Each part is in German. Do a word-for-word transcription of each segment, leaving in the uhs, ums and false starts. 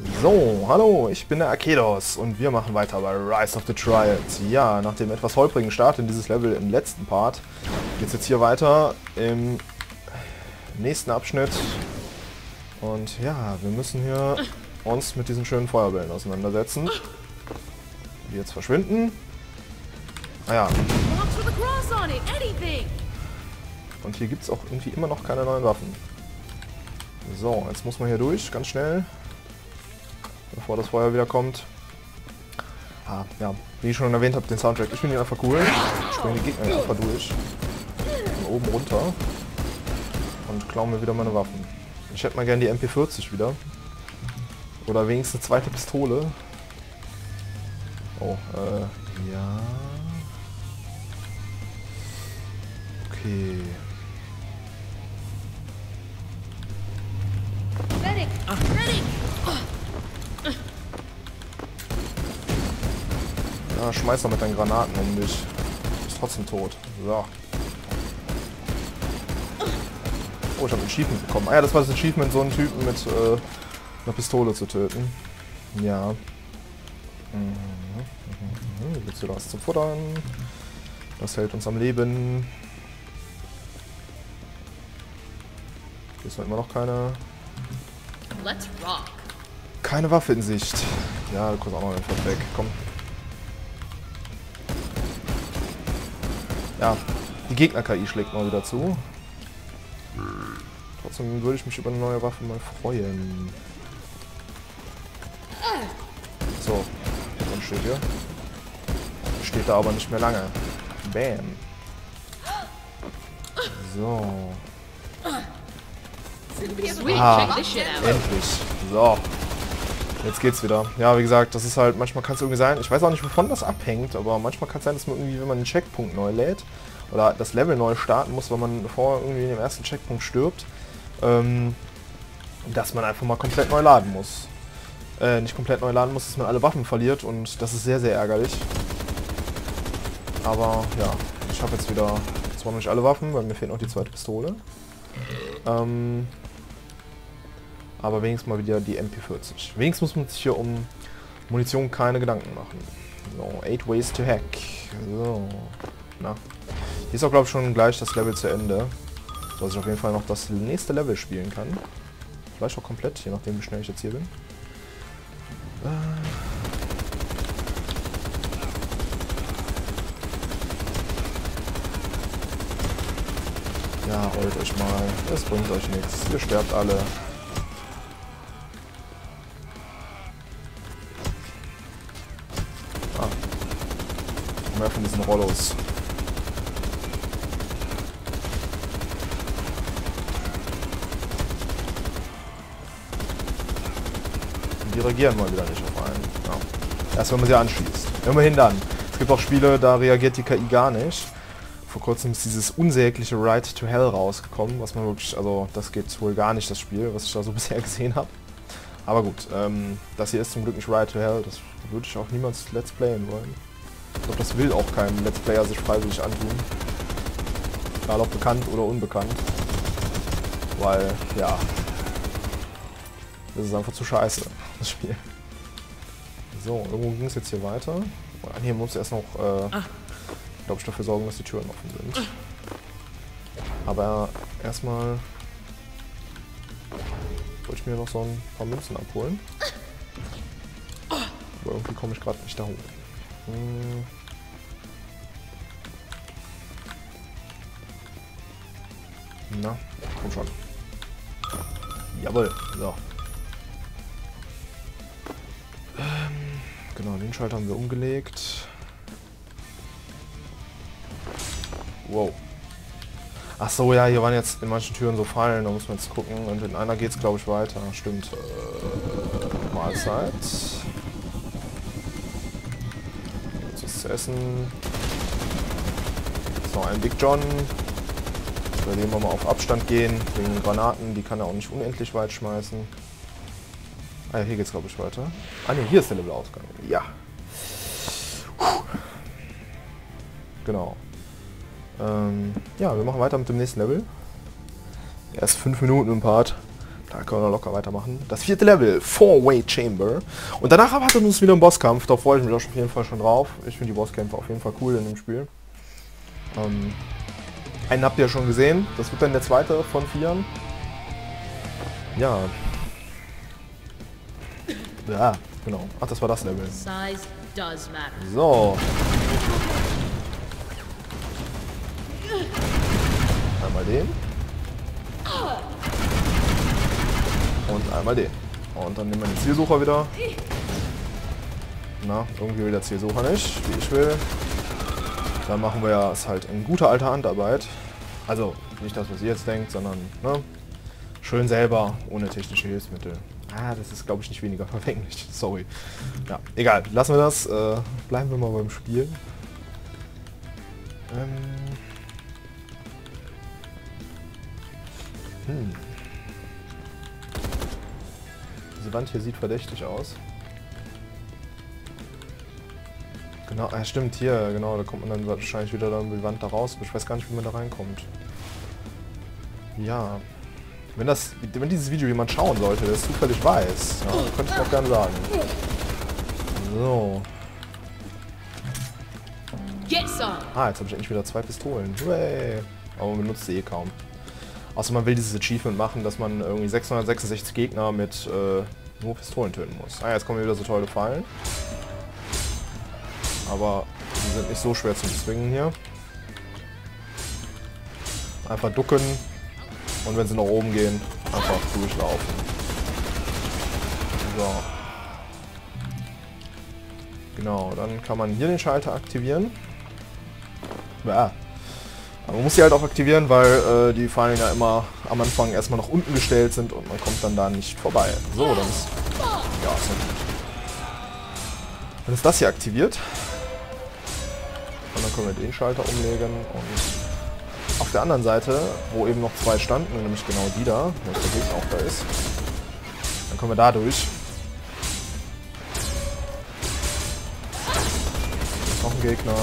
So, hallo, ich bin der Arkedos und wir machen weiter bei Rise of the Triads. Ja, nach dem etwas holprigen Start in dieses Level im letzten Part geht es jetzt hier weiter im nächsten Abschnitt. Und ja, wir müssen hier uns mit diesen schönen Feuerbällen auseinandersetzen, die jetzt verschwinden. Ah ja. Und hier gibt es auch irgendwie immer noch keine neuen Waffen. So, jetzt muss man hier durch, ganz schnell, bevor das Feuer wieder kommt. Ah, ja, wie ich schon erwähnt habe, den Soundtrack. Ich finde ihn einfach cool. Ich springe die Gegner einfach durch. Von oben runter. Und klaue mir wieder meine Waffen. Ich hätte mal gerne die M P vierzig wieder. Oder wenigstens eine zweite Pistole. Oh, äh, ja. Okay. Medic! Medic! Ja, schmeiß doch mit deinen Granaten um dich. Du bist trotzdem tot. So. Oh, ich habe ein Achievement bekommen. Ah ja, das war das Achievement, so einen Typen mit äh, einer Pistole zu töten. Ja. Mhm. Mhm. Mhm. Willst du was zu futtern? Das hält uns am Leben. Hier ist noch immer noch keine... Let's rock. Keine Waffe in Sicht. Ja, du kommst auch noch einfach weg. Komm. Ja, die Gegner-K I schlägt mal wieder zu. Trotzdem würde ich mich über eine neue Waffe mal freuen. So, dann steht hier. Steht da aber nicht mehr lange. Bam. So. Sweet, Ah, check this shit out. endlich. So. Jetzt geht's wieder. Ja, wie gesagt, das ist halt, manchmal kann es irgendwie sein, ich weiß auch nicht, wovon das abhängt, aber manchmal kann es sein, dass man irgendwie, wenn man einen Checkpunkt neu lädt, oder das Level neu starten muss, weil man vorher irgendwie in dem ersten Checkpunkt stirbt, ähm, dass man einfach mal komplett neu laden muss. Äh, nicht komplett neu laden muss, dass man alle Waffen verliert und das ist sehr, sehr ärgerlich. Aber ja, ich habe jetzt wieder zwar noch nicht alle Waffen, weil mir fehlt noch die zweite Pistole. Ähm... Aber wenigstens mal wieder die M P vierzig. Wenigstens muss man sich hier um Munition keine Gedanken machen. So, eight ways to hack. So. Na. Hier ist auch, glaube ich, schon gleich das Level zu Ende. Dass ich auf jeden Fall noch das nächste Level spielen kann. Vielleicht auch komplett, je nachdem wie schnell ich jetzt hier bin. Ja, rollt euch mal. Es bringt euch nichts. Ihr sterbt alle. Mehr von diesen Rollos. Die reagieren mal wieder nicht auf einen. Ja. Erst wenn man sie anschließt. Immerhin dann. Es gibt auch Spiele, da reagiert die K I gar nicht. Vor kurzem ist dieses unsägliche Ride to Hell rausgekommen, was man wirklich, also das geht wohl gar nicht, das Spiel, was ich da so bisher gesehen habe. Aber gut, ähm, das hier ist zum Glück nicht Ride to Hell, das würde ich auch niemals Let's Playen wollen. Ich glaube, das will auch kein Let's Player sich freiwillig antun. Egal ob bekannt oder unbekannt. Weil, ja, das ist einfach zu scheiße, das Spiel. So, irgendwo ging es jetzt hier weiter. Ah, hier muss erst noch, äh, glaube ich, dafür sorgen, dass die Türen offen sind. Aber erstmal wollte ich mir noch so ein paar Münzen abholen. Aber irgendwie komme ich gerade nicht da hoch. Hm. Na, komm schon. Jawohl, so. Ähm, genau, den Schalter haben wir umgelegt. Wow. Ach so, ja, hier waren jetzt in manchen Türen so Fallen, da muss man jetzt gucken. Und in einer geht es, glaube ich, weiter. Stimmt. Äh, Mahlzeit. Zu essen. Jetzt noch ein Big John. Bei dem wir mal auf Abstand gehen. Wegen Granaten, die kann er auch nicht unendlich weit schmeißen. Ah ja, hier geht's glaube ich weiter. Ah ne, hier ist der Levelausgang. Ja. Puh. Genau. Ähm, ja, wir machen weiter mit dem nächsten Level. Erst fünf Minuten im Part. Da können wir locker weitermachen. Das vierte Level, Four-Way Chamber. Und danach erwartet uns wieder ein Bosskampf. Da freue ich mich auf jeden Fall schon drauf. Ich finde die Bosskämpfe auf jeden Fall cool in dem Spiel. Ähm, einen habt ihr ja schon gesehen. Das wird dann der zweite von vieren. Ja. Ja, genau. Ach, das war das Level. Size does matter. So. Einmal den. Und einmal den. Und dann nehmen wir den Zielsucher wieder. Na, irgendwie will der Zielsucher nicht, wie ich will. Dann machen wir ja es halt in guter alter Handarbeit. Also, nicht das, was ihr jetzt denkt, sondern ne, schön selber, ohne technische Hilfsmittel. Ah, das ist, glaube ich, nicht weniger verfänglich. Sorry. Ja, egal. Lassen wir das. Äh, bleiben wir mal beim Spiel. Ähm. Hm. Diese Wand hier sieht verdächtig aus. Genau, ah, stimmt, hier, genau, da kommt man dann wahrscheinlich wieder dann die Wand da raus, aber ich weiß gar nicht, wie man da reinkommt. Ja. Wenn das, wenn dieses Video jemand schauen sollte, der es zufällig weiß, ja, könnte ich auch gerne sagen. So. Get some. Ah, jetzt habe ich endlich wieder zwei Pistolen. Hooray. Aber man benutzt sie eh kaum. Außer man will dieses Achievement machen, dass man irgendwie sechshundertsechsundsechzig Gegner mit äh, nur Pistolen töten muss. Ah, jetzt kommen wieder so tolle Fallen. Aber die sind nicht so schwer zu bezwingen hier. Einfach ducken und wenn sie nach oben gehen, einfach durchlaufen. So. Genau, dann kann man hier den Schalter aktivieren. Ja. Aber man muss sie halt auch aktivieren, weil äh, die Fallen ja immer am Anfang erstmal nach unten gestellt sind und man kommt dann da nicht vorbei. So, dann ist... Ja, ist ja gut. Dann ist das hier aktiviert. Und dann können wir den Schalter umlegen und auf der anderen Seite, wo eben noch zwei standen, nämlich genau die da, wo der Gegner auch da ist, dann kommen wir da durch. Noch ein Gegner.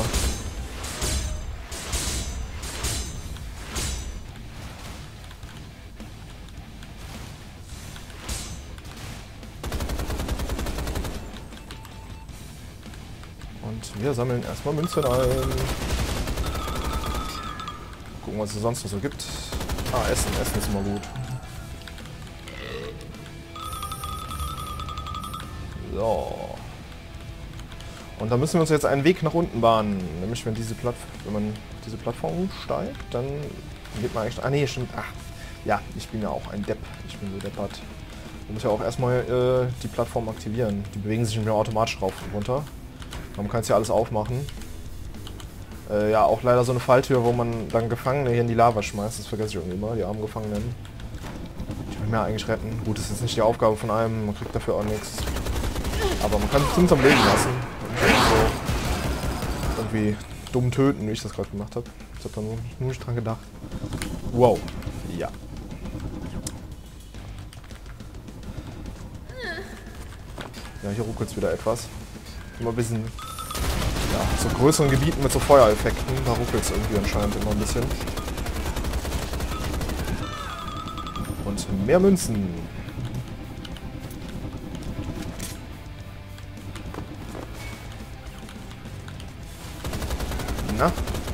Und wir sammeln erstmal Münzen ein. Gucken, was es sonst noch so gibt. Ah, Essen. Essen ist immer gut. So. Und da müssen wir uns jetzt einen Weg nach unten bahnen. Nämlich, wenn, diese Platt wenn man diese Plattform steigt, dann geht man eigentlich... Ah, nee, stimmt. Ach, ja, ich bin ja auch ein Depp. Ich bin so deppert. Man muss ja auch erstmal äh, die Plattform aktivieren. Die bewegen sich nämlich automatisch rauf und runter. Man kann es ja alles aufmachen. Äh, ja, auch leider so eine Falltür, wo man dann Gefangene hier in die Lava schmeißt. Das vergesse ich irgendwie immer, die armen Gefangenen. Ich will mir eigentlich retten. Gut, das ist jetzt nicht die Aufgabe von einem, man kriegt dafür auch nichts. Aber man kann sich zumindest am Leben lassen. Und so irgendwie dumm töten, wie ich das gerade gemacht habe. Ich habe da nur, nur nicht dran gedacht. Wow. Ja. Ja, hier ruckelt es wieder etwas. Immer ein bisschen, ja, so größeren Gebieten mit so Feuereffekten, da ruckelt es irgendwie anscheinend immer ein bisschen. Und mehr Münzen. Na?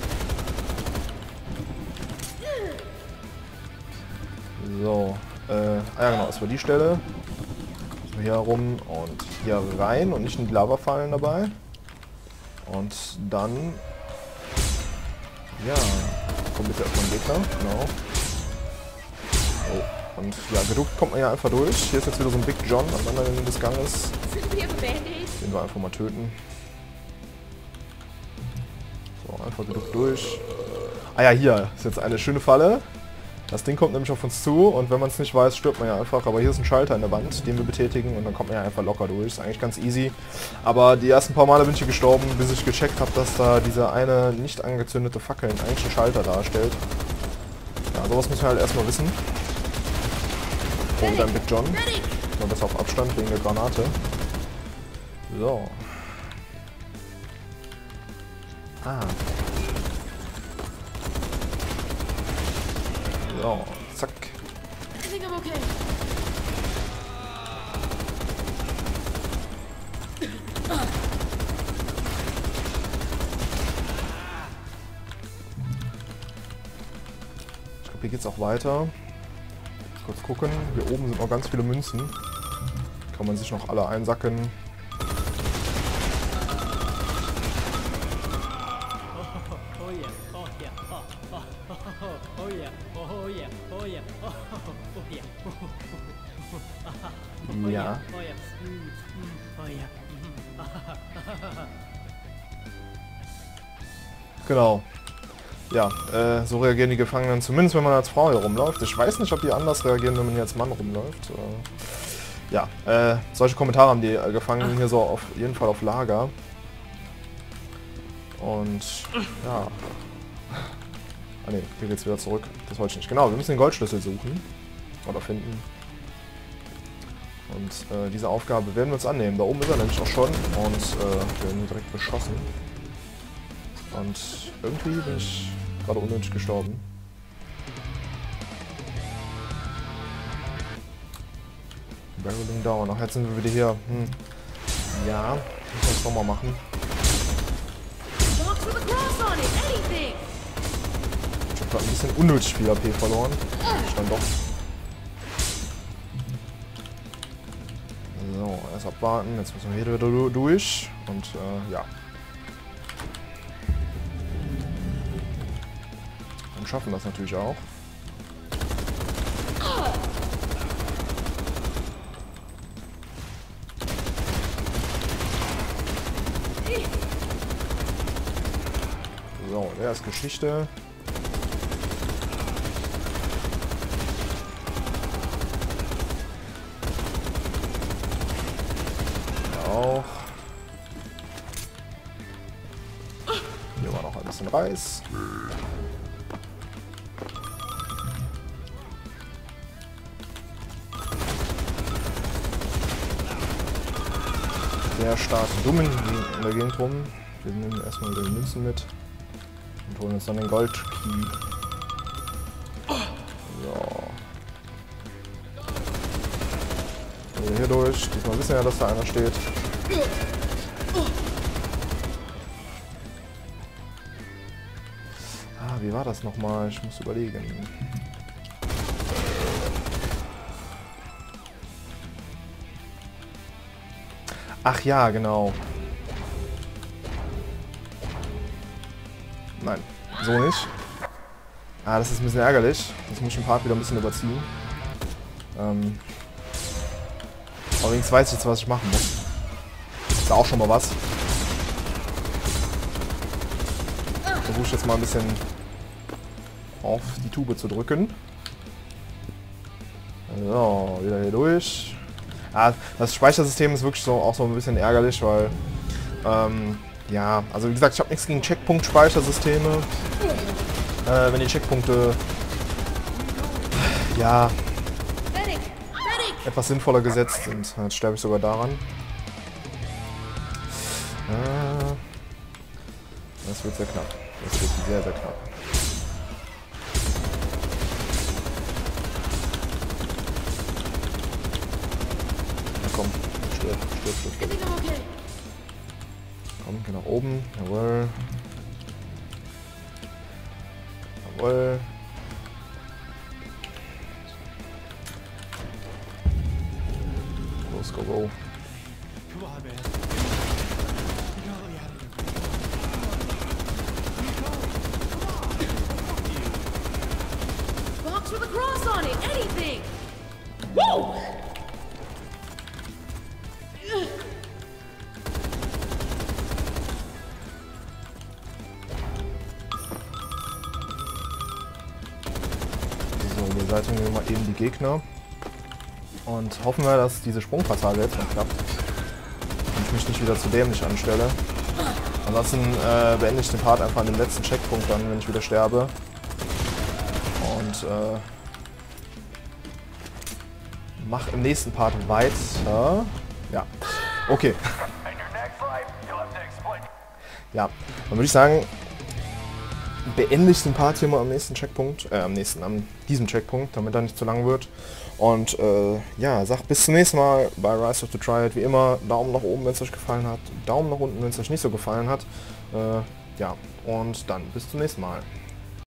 So, äh, ah ja genau, das war die Stelle. Hier herum und hier rein und nicht in die Lavafallen dabei. Und dann... Ja, kommt bitte erstmal ein Gegner, genau. Oh, und ja, geduckt kommt man ja einfach durch. Hier ist jetzt wieder so ein Big John am anderen Ende des Ganges. Den wir einfach mal töten. So, einfach geduckt durch. Ah ja, hier ist jetzt eine schöne Falle. Das Ding kommt nämlich auf uns zu und wenn man es nicht weiß, stirbt man ja einfach. Aber hier ist ein Schalter in der Wand, den wir betätigen und dann kommt man ja einfach locker durch. Ist eigentlich ganz easy. Aber die ersten paar Male bin ich hier gestorben, bis ich gecheckt habe, dass da diese eine nicht angezündete Fackel eigentlich einen Schalter darstellt. Ja, sowas muss man halt erstmal wissen. Oh, wieder ein Big John. Mal besser auf Abstand wegen der Granate. So. Ah. So, zack. Ich glaube, hier geht's auch weiter. Kurz gucken. Hier oben sind noch ganz viele Münzen. Kann man sich noch alle einsacken. Ja. Genau. Ja, äh, so reagieren die Gefangenen, zumindest wenn man als Frau hier rumläuft. Ich weiß nicht, ob die anders reagieren, wenn man hier als Mann rumläuft. Äh, ja, äh, solche Kommentare haben die äh, Gefangenen hier so auf jeden Fall auf Lager. Und ja. Ah ne, hier geht's wieder zurück. Das wollte ich nicht. Genau, wir müssen den Goldschlüssel suchen. Oder finden. Und äh, diese Aufgabe werden wir uns annehmen. Da oben ist er nämlich auch schon. Und äh, wir werden hier direkt beschossen. Und irgendwie bin ich gerade unnötig gestorben. Barreling down. Ach, jetzt sind wir wieder hier. Hm. Ja, ich muss das nochmal machen. Ich hab gerade ein bisschen unnötig viel A P verloren. Ich dann doch. So, erst abwarten. Jetzt müssen wir hier wieder durch. Und äh, ja. Und schaffen das natürlich auch. So, der ist Geschichte. Auch. Hier war noch ein bisschen Reis. Der stark dumm in der Gegend rum. Wir nehmen erstmal wieder die Münzen mit und holen uns dann den Gold-Key. So. Also hier durch. Diesmal wissen wir ja, dass da einer steht. Ah, wie war das nochmal? Ich muss überlegen. Ach ja, genau. Nein, so nicht. Ah, das ist ein bisschen ärgerlich. Jetzt muss ich den Part wieder ein bisschen überziehen. Ähm. Allerdings weiß ich jetzt, was ich machen muss. Ist auch schon mal was. Versuche ich jetzt mal ein bisschen auf die Tube zu drücken. So, wieder hier durch. Ah, das Speichersystem ist wirklich so auch so ein bisschen ärgerlich, weil ähm, ja, also wie gesagt, ich habe nichts gegen Checkpunkt-Speichersysteme. Äh, wenn die Checkpunkte ja etwas sinnvoller gesetzt sind, jetzt sterbe ich sogar daran. Äh, das wird sehr knapp. Das wird sehr, sehr knapp. Komm, stirb, stirb, stirb, stirb. Komm, geh nach oben. Jawohl. Jawohl. Los, go, go. Box with a cross on it, anything! Woo! So, beseitigen wir mal eben die Gegner. Und hoffen wir, dass diese Sprungpassage jetzt noch klappt. Und ich mich nicht wieder zu dämlich anstelle. Ansonsten äh, beende ich den Part einfach an dem letzten Checkpunkt dann, wenn ich wieder sterbe. Und äh, mach im nächsten Part weiter. Ja, okay. Ja, dann würde ich sagen, beende ich den Part hier mal am nächsten Checkpunkt, äh, am nächsten, an diesem Checkpunkt, damit er nicht zu lang wird. Und äh, ja, sagt bis zum nächsten Mal bei Rise of the Triad. Wie immer, Daumen nach oben, wenn es euch gefallen hat, Daumen nach unten, wenn es euch nicht so gefallen hat. Äh, ja, und dann bis zum nächsten Mal.